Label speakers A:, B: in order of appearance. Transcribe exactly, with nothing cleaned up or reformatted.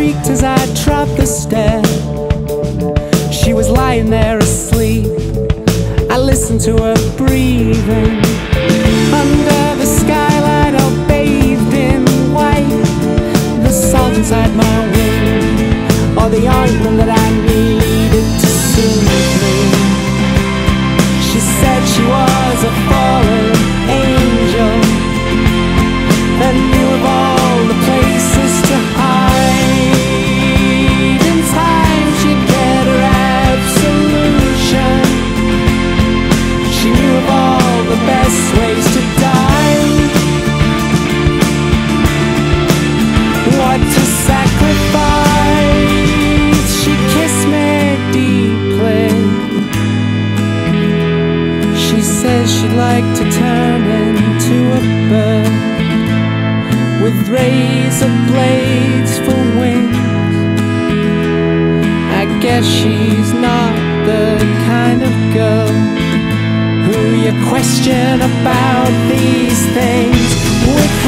A: creaked as I trod the stair. She was lying there asleep. I listened to her breathing. Under the skylight, all bathed in white. The salt inside my wound, or the ointment that I needed to soothe me. She said she was a fallen angel and knew of all the places to hide. In time she'd get her absolution. She knew of all the best ways to die. What to sacrifice? She kissed me deeply. She says she'd like to turn into a bird with razor blades for wings. I guess she's not the kind of girl who you question about these things. With